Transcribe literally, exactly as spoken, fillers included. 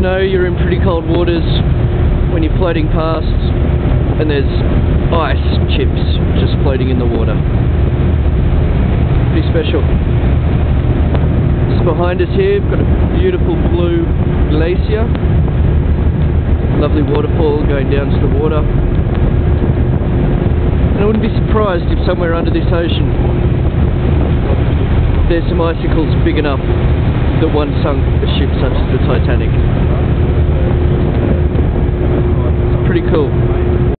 know you're in pretty cold waters when you're floating past and there's ice chips just floating in the water. Pretty special. Just behind us here, we've got a beautiful blue glacier. Lovely waterfall going down to the water. And I wouldn't be surprised if somewhere under this ocean there's some icicles big enough that once sunk a ship such as the Titanic. Pretty cool.